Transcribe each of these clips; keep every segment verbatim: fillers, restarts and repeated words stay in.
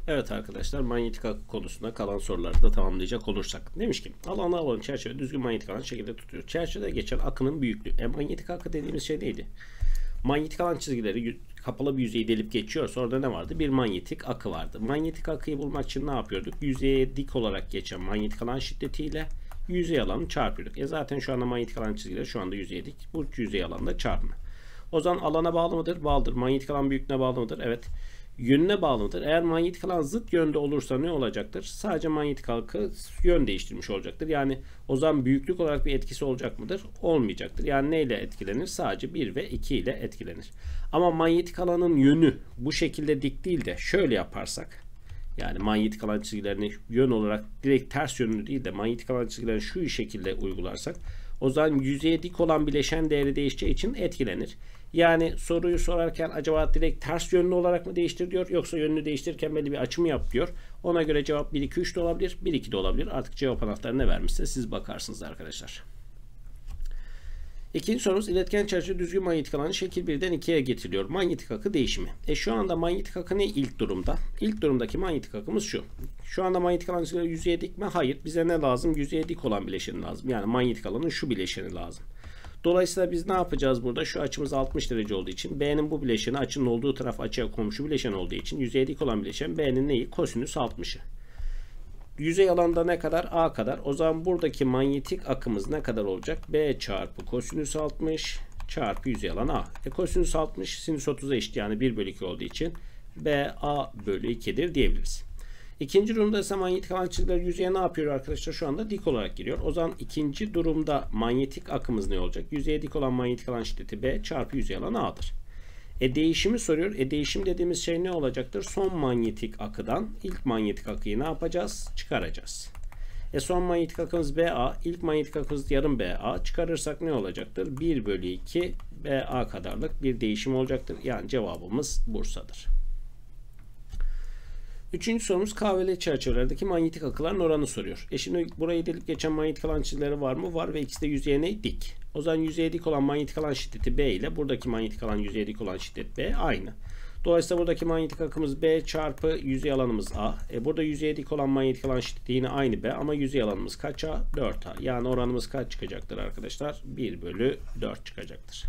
Evet arkadaşlar, manyetik akı konusunda kalan soruları da tamamlayacak olursak. Demiş ki alanı alan çerçeve düzgün manyetik alan şekilde tutuyor. Çerçevede geçen akının büyüklüğü. E, manyetik akı dediğimiz şey neydi? Manyetik alan çizgileri kapalı bir yüzeyi delip geçiyor. Sonra da ne vardı? Bir manyetik akı vardı. Manyetik akıyı bulmak için ne yapıyorduk? Yüzeye dik olarak geçen manyetik alan şiddetiyle yüzey alanı çarpıyorduk. E zaten şu anda manyetik alan çizgileri şu anda yüzeye dik. Bu yüzey alanında çarpma. O zaman alana bağlı mıdır? Bağlıdır. Manyetik alan büyüklüğüne bağlı mıdır? Evet. Yönüne bağlı mıdır? Eğer manyetik alan zıt yönde olursa ne olacaktır? Sadece manyetik akı yön değiştirmiş olacaktır. Yani o zaman büyüklük olarak bir etkisi olacak mıdır? Olmayacaktır. Yani neyle etkilenir? Sadece bir ve iki ile etkilenir. Ama manyetik alanın yönü bu şekilde dik değil de şöyle yaparsak, yani manyetik alan çizgilerini yön olarak direkt ters yönlü değil de manyetik alan çizgilerini şu şekilde uygularsak, o zaman yüzeye dik olan bileşen değeri değişeceği için etkilenir. Yani soruyu sorarken acaba direkt ters yönlü olarak mı değiştir diyor, yoksa yönünü değiştirirken belli bir açımı yap diyor. Ona göre cevap bir iki üç de olabilir, bir iki de olabilir. Artık cevap anahtarı ne vermişse siz bakarsınız arkadaşlar. İkinci sorumuz, iletken çerçeve düzgün manyetik alanı şekil birden ikiye getiriliyor. Manyetik akı değişimi. E şu anda manyetik akı ne ilk durumda? İlk durumdaki manyetik akımız şu. Şu anda manyetik alan yüzeye dik mi? Hayır. Bize ne lazım? Yüzeye dik olan bileşeni lazım. Yani manyetik alanın şu bileşeni lazım. Dolayısıyla biz ne yapacağız burada? Şu açımız altmış derece olduğu için B'nin bu bileşeni, açının olduğu taraf açıya komşu bileşen olduğu için yüzeye dik olan bileşen B'nin neyi? Kosinüs altmışı. Yüzey alanda ne kadar? A kadar. O zaman buradaki manyetik akımız ne kadar olacak? B çarpı kosinüs altmış çarpı yüzey alan A. E kosinüs altmış sinüs otuza eşit, yani bir bölü iki olduğu için B A bölü iki'dir diyebiliriz. İkinci durumda ise manyetik alan çizgileri yüzeye ne yapıyor arkadaşlar? Şu anda dik olarak giriyor. O zaman ikinci durumda manyetik akımız ne olacak? Yüzeye dik olan manyetik alan şiddeti B çarpı yüzey alan A'dır. E değişimi soruyor. E değişim dediğimiz şey ne olacaktır? Son manyetik akıdan ilk manyetik akıyı ne yapacağız? Çıkaracağız. E son manyetik akımız B A. İlk manyetik akımız yarım B A. Çıkarırsak ne olacaktır? bir bölü iki B A kadarlık bir değişim olacaktır. Yani cevabımız Bursa'dır. Üçüncü sorumuz, K ve L çerçevelerdeki manyetik akıların oranı soruyor. E şimdi burayı delip geçen manyetik alan çizgileri var mı? Var ve ikisi de yüzeye ne? Dik. O zaman yüzeye dik olan manyetik alan şiddeti B ile buradaki manyetik alan yüzeye dik olan şiddet B aynı. Dolayısıyla buradaki manyetik akımız B çarpı yüzey alanımız A. E burada yüzeye dik olan manyetik alan şiddeti yine aynı B ama yüzey alanımız kaç A? dört A. Yani oranımız kaç çıkacaktır arkadaşlar? bir bölü dört çıkacaktır.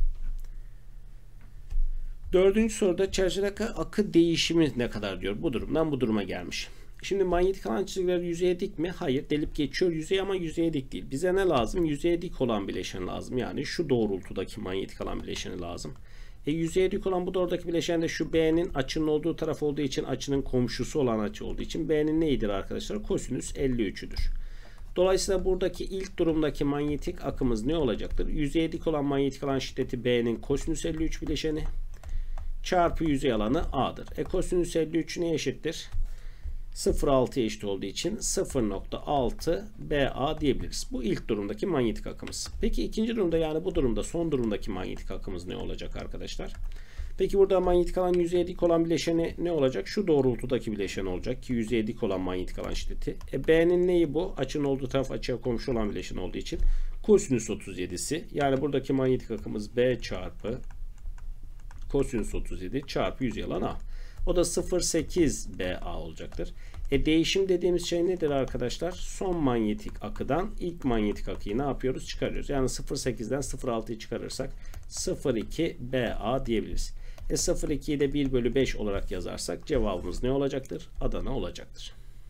Dördüncü soruda çerçevedeki akı değişimi ne kadar diyor. Bu durumdan bu duruma gelmiş. Şimdi manyetik alan çizgileri yüzeye dik mi? Hayır. Delip geçiyor yüzeye ama yüzeye dik değil. Bize ne lazım? Yüzeye dik olan bileşen lazım. Yani şu doğrultudaki manyetik alan bileşeni lazım. E yüzeye dik olan bu doğrudaki bileşen de şu B'nin açının olduğu taraf olduğu için, açının komşusu olan açı olduğu için B'nin neydir arkadaşlar? Kosinüs elli üç'üdür. Dolayısıyla buradaki ilk durumdaki manyetik akımız ne olacaktır? Yüzeye dik olan manyetik alan şiddeti B'nin kosinüs elli üç bileşeni çarpı yüzey alanı A'dır. E kosinüs elli üç neye eşittir? sıfır virgül altı'ya eşit olduğu için sıfır virgül altı B A diyebiliriz. Bu ilk durumdaki manyetik akımız. Peki ikinci durumda, yani bu durumda son durumdaki manyetik akımız ne olacak arkadaşlar? Peki burada manyetik alan yüzeye dik olan bileşeni ne olacak? Şu doğrultudaki bileşen olacak ki yüzeye dik olan manyetik alan şiddeti. E B'nin neyi bu? Açının olduğu taraf açıya komşu olan bileşen olduğu için kosinüs otuz yedi'si. Yani buradaki manyetik akımız B çarpı kosinüs otuz yedi çarpı yüzey alan A. O da sıfır virgül sekiz B A olacaktır. E değişim dediğimiz şey nedir arkadaşlar? Son manyetik akıdan ilk manyetik akıyı ne yapıyoruz? Çıkarıyoruz. Yani sıfır virgül sekiz'den sıfır virgül altı'yı çıkarırsak sıfır virgül iki B A diyebiliriz. E sıfır virgül iki'yi de bir bölü beş olarak yazarsak cevabımız ne olacaktır? Adana olacaktır.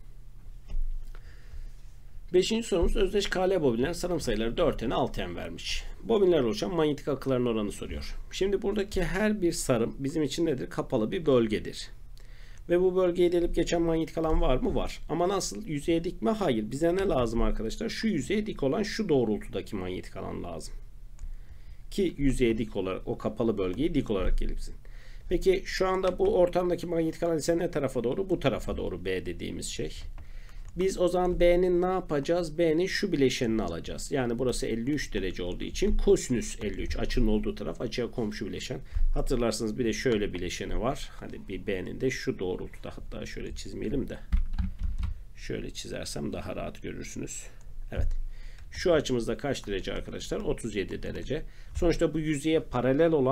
Beşinci sorumuz, özdeş K L bobinler sarım sayıları dört N altı N vermiş. Bobinler oluşan manyetik akıların oranı soruyor. Şimdi buradaki her bir sarım bizim için nedir? Kapalı bir bölgedir. Ve bu bölgeye delip geçen manyetik alan var mı? Var. Ama nasıl? Yüzeye dik mi? Hayır. Bize ne lazım arkadaşlar? Şu yüzeye dik olan şu doğrultudaki manyetik alan lazım. Ki yüzeye dik olarak o kapalı bölgeyi dik olarak gelipsin. Peki şu anda bu ortamdaki manyetik alan ise ne tarafa doğru? Bu tarafa doğru B dediğimiz şey. Biz o zaman B'nin ne yapacağız? B'nin şu bileşenini alacağız. Yani burası elli üç derece olduğu için kosinüs elli üç. Açının olduğu taraf açıya komşu bileşen. Hatırlarsınız bir de şöyle bileşeni var. Hadi bir B'nin de şu doğrultuda. Hatta şöyle çizmeyelim de. Şöyle çizersem daha rahat görürsünüz. Evet. Şu açımızda kaç derece arkadaşlar? otuz yedi derece. Sonuçta bu yüzeye paralel olan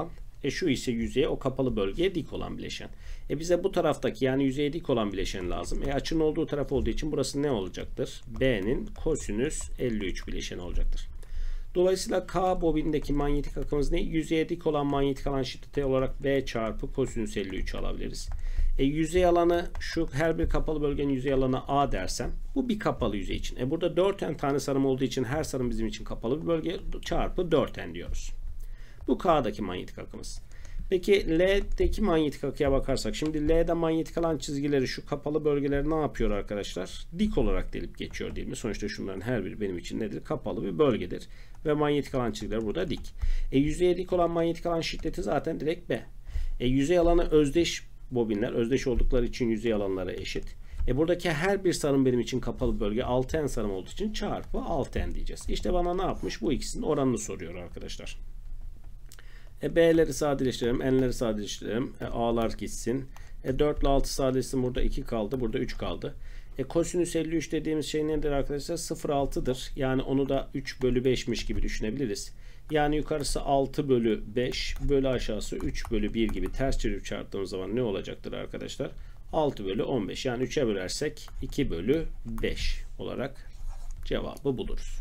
E şu ise yüzeye, o kapalı bölgeye dik olan bileşen. E bize bu taraftaki yani yüzeye dik olan bileşen lazım. E açının olduğu taraf olduğu için burası ne olacaktır? B'nin kosinüs elli üç bileşeni olacaktır. Dolayısıyla K bobindeki manyetik akımız ne? Yüzeye dik olan manyetik alan şiddeti olarak B çarpı kosinüs elli üç alabiliriz. E yüzey alanı, şu her bir kapalı bölgenin yüzey alanı A dersem, bu bir kapalı yüzey için. E burada dört n tane sarım olduğu için her sarım bizim için kapalı bir bölge, çarpı dört n diyoruz. Bu K'daki manyetik akımız. Peki L'deki manyetik akıya bakarsak, şimdi L'de manyetik alan çizgileri şu kapalı bölgeleri ne yapıyor arkadaşlar? Dik olarak delip geçiyor değil mi? Sonuçta şunların her biri benim için nedir? Kapalı bir bölgedir. Ve manyetik alan çizgileri burada dik. E yüzeye dik olan manyetik alan şiddeti zaten direkt B. E yüzey alanı özdeş bobinler. Özdeş oldukları için yüzey alanları eşit. E buradaki her bir sarım benim için kapalı bölge altı n sarım olduğu için çarpı altı n diyeceğiz. İşte bana ne yapmış? Bu ikisinin oranını soruyor arkadaşlar. E B'leri sadeleştirelim. N'leri sadeleştirelim. E A'lar gitsin. E dört ile altı sadeleşsin. Burada iki kaldı. Burada üç kaldı. E kosinüs elli üç dediğimiz şey nedir arkadaşlar? sıfır virgül altı'dır. Yani onu da üç bölü beş'miş gibi düşünebiliriz. Yani yukarısı altı bölü beş, bölü aşağısı üç bölü bir gibi ters çevirip çarptığımız zaman ne olacaktır arkadaşlar? altı bölü on beş. Yani üç'e bölersek iki bölü beş olarak cevabı buluruz.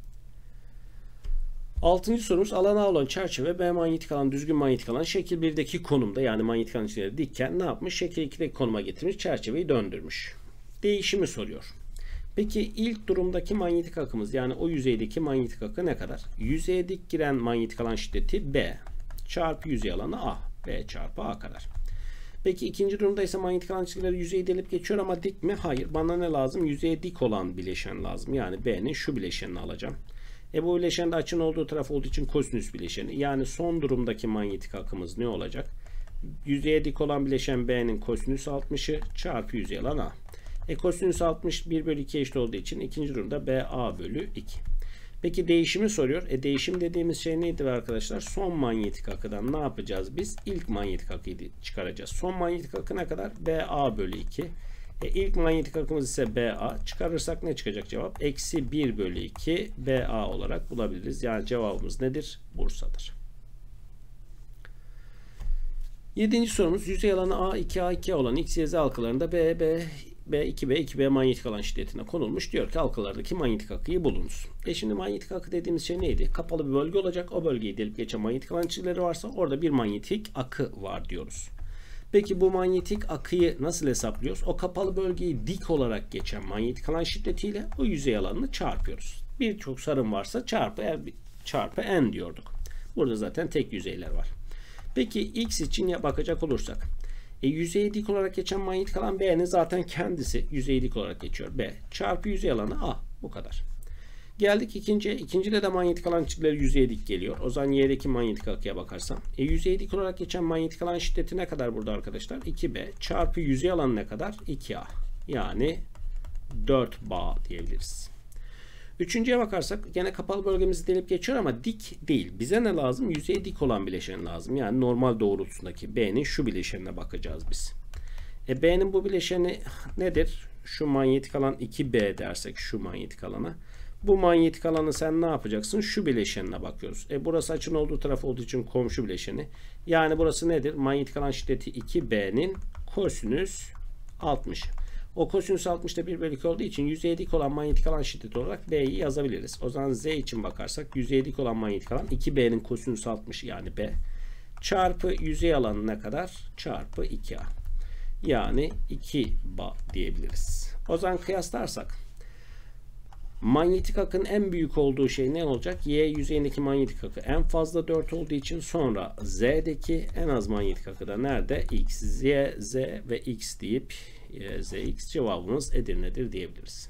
Altıncı sorumuz, alan A olan çerçeve B manyetik alan, düzgün manyetik alan şekil bir'deki konumda, yani manyetik alan içleri dikken ne yapmış? Şekil iki'deki konuma getirmiş, çerçeveyi döndürmüş. Değişimi soruyor. Peki ilk durumdaki manyetik akımız, yani o yüzeydeki manyetik akı ne kadar? Yüzeye dik giren manyetik alan şiddeti B çarpı yüzey alanı A. B çarpı A kadar. Peki ikinci durumda ise manyetik alan çizgileri yüzeyi delip geçiyor ama dik mi? Hayır. Bana ne lazım? Yüzeye dik olan bileşen lazım. Yani B'nin şu bileşenini alacağım. E bu bileşende açının olduğu taraf olduğu için kosinüs bileşeni. Yani son durumdaki manyetik akımız ne olacak? Yüzeye dik olan bileşen B'nin kosinüs altmış'ı çarpı yüzey alan A. E kosinüs altmış bir bölü iki'ye eşit olduğu için ikinci durumda B A bölü iki. Peki değişimi soruyor. E değişim dediğimiz şey nedir arkadaşlar? Son manyetik akıdan ne yapacağız biz? İlk manyetik akıyı çıkaracağız. Son manyetik akı ne kadar? B A bölü iki. E ilk manyetik akımız ise B A. Çıkarırsak ne çıkacak cevap? Eksi bir bölü iki B A olarak bulabiliriz. Yani cevabımız nedir? Bursa'dır. Yedinci sorumuz, yüzey alanı A iki A iki olan X Y Z halkalarında B, B, B iki B, iki B manyetik alan şiddetine konulmuş. Diyor ki halkalardaki manyetik akıyı bulunuz. E şimdi manyetik akı dediğimiz şey neydi? Kapalı bir bölge olacak. O bölgeyi delip geçen manyetik alan çizgileri varsa orada bir manyetik akı var diyoruz. Peki bu manyetik akıyı nasıl hesaplıyoruz? O kapalı bölgeyi dik olarak geçen manyetik alan şiddetiyle o yüzey alanını çarpıyoruz. Birçok sarım varsa çarpı, çarpı n diyorduk. Burada zaten tek yüzeyler var. Peki X için ya bakacak olursak, e, yüzeye dik olarak geçen manyetik alan B'nin zaten kendisi yüzeye dik olarak geçiyor. B çarpı yüzey alanı A. Bu kadar. Geldik ikinciye. İkincide de manyetik alan çizgileri yüzeye dik geliyor. O zaman Y'deki manyetik akıya bakarsam. E, yüzeye dik olarak geçen manyetik alan şiddeti ne kadar burada arkadaşlar? iki B çarpı yüzey alanı ne kadar? iki A. Yani dört bar diyebiliriz. Üçüncüye bakarsak gene kapalı bölgemizi delip geçiyor ama dik değil. Bize ne lazım? Yüzeye dik olan bileşen lazım. Yani normal doğrultusundaki B'nin şu bileşenine bakacağız biz. E B'nin bu bileşeni nedir? Şu manyetik alan iki B dersek şu manyetik alana. Bu manyetik alanı sen ne yapacaksın? Şu bileşenine bakıyoruz. E burası açının olduğu taraf olduğu için komşu bileşeni. Yani burası nedir? Manyetik alan şiddeti iki B'nin kosinüs altmış. O kosinüs altmış'ta bir bölü iki olduğu için yüzeye dik olan manyetik alan şiddeti olarak B'yi yazabiliriz. O zaman Z için bakarsak yüzeye dik olan manyetik alan iki B'nin kosinüs altmış yani B çarpı yüzey alanı ne kadar? Çarpı iki A. Yani iki ba diyebiliriz. O zaman kıyaslarsak manyetik akın en büyük olduğu şey ne olacak? Y yüzeyindeki manyetik akı en fazla dört olduğu için sonra Z'deki en az manyetik akı da nerede? X, Z, Z ve X deyip Z, X cevabımız Edirne'dir diyebiliriz.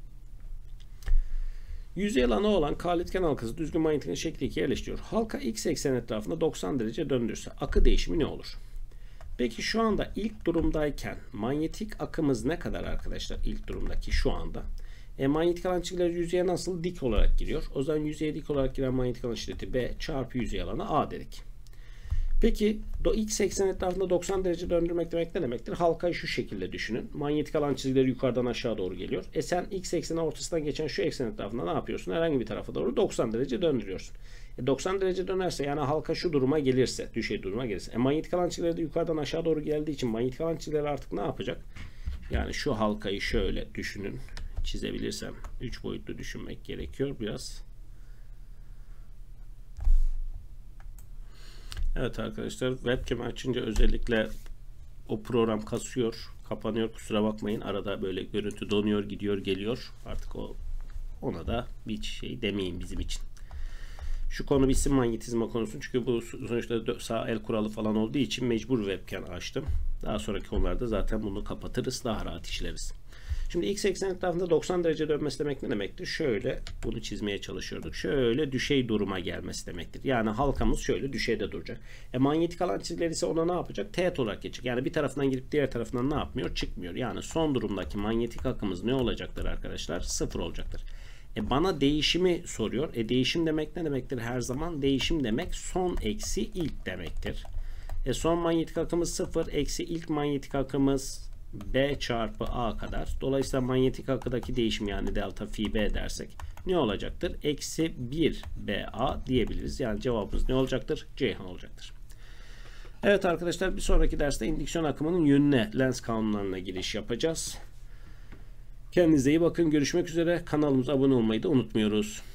Yüzey alanı olan kalitken halkası düzgün manyetik şekli ikiye yerleştiriyor. Halka X eksen etrafında doksan derece döndürürse akı değişimi ne olur? Peki şu anda ilk durumdayken manyetik akımız ne kadar arkadaşlar? İlk durumdaki şu anda. E, manyetik alan çizgileri yüzeye nasıl? Dik olarak giriyor. O zaman yüzeye dik olarak giren manyetik alan şiddeti B çarpı yüzey alanı A dedik. Peki X eksen etrafında doksan derece döndürmek demek ne demektir? Halkayı şu şekilde düşünün. Manyetik alan çizgileri yukarıdan aşağı doğru geliyor. E sen X ekseni ortasından geçen şu eksen etrafında ne yapıyorsun? Herhangi bir tarafa doğru doksan derece döndürüyorsun. E doksan derece dönerse, yani halka şu duruma gelirse, düşey duruma gelirse. E manyetik alan çizgileri de yukarıdan aşağı doğru geldiği için manyetik alan çizgileri artık ne yapacak? Yani şu halkayı şöyle düşünün. Çizebilirsem. üç boyutlu düşünmek gerekiyor biraz. Evet arkadaşlar, webcam açınca özellikle o program kasıyor, kapanıyor, kusura bakmayın. Arada böyle görüntü donuyor, gidiyor, geliyor. Artık o ona da bir şey demeyin bizim için. Şu konu bitsin, manyetizma konusu. Çünkü bu sonuçta sağ el kuralı falan olduğu için mecbur webcam açtım. Daha sonraki konularda zaten bunu kapatırız, daha rahat işleriz. Şimdi x eksen etrafında doksan derece dönmesi demek ne demektir? Şöyle bunu çizmeye çalışıyorduk. Şöyle düşey duruma gelmesi demektir. Yani halkamız şöyle düşeyde duracak. E manyetik alan çizgileri ise ona ne yapacak? Teğet olarak geçecek. Yani bir tarafından girip diğer tarafından ne yapmıyor? Çıkmıyor. Yani son durumdaki manyetik akımız ne olacaktır arkadaşlar? Sıfır olacaktır. E bana değişimi soruyor. E değişim demek ne demektir her zaman? Değişim demek son eksi ilk demektir. E son manyetik akımız sıfır, eksi ilk manyetik akımız B çarpı A kadar. Dolayısıyla manyetik akıdaki değişim, yani delta phi B dersek ne olacaktır? Eksi bir B A diyebiliriz. Yani cevabımız ne olacaktır? Ceyhan olacaktır. Evet arkadaşlar, bir sonraki derste indüksiyon akımının yönüne, lens kanunlarına giriş yapacağız. Kendinize iyi bakın. Görüşmek üzere. Kanalımıza abone olmayı da unutmuyoruz.